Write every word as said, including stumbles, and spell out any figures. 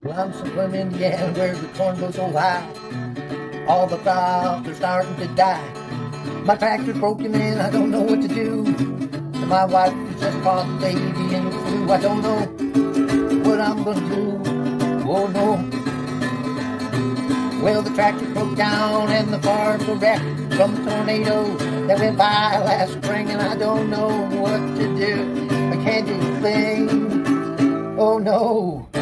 Well, I'm from Indiana where the corn goes so high. All the crops are starting to die. My tractor's broken and I don't know what to do. And my wife just caught the baby in the flu. I don't know what I'm gonna do. Oh no. Well, the tractor broke down and the farm were wrecked from the tornado that went by last spring. And I don't know what to do. I can't do a thing. Oh no.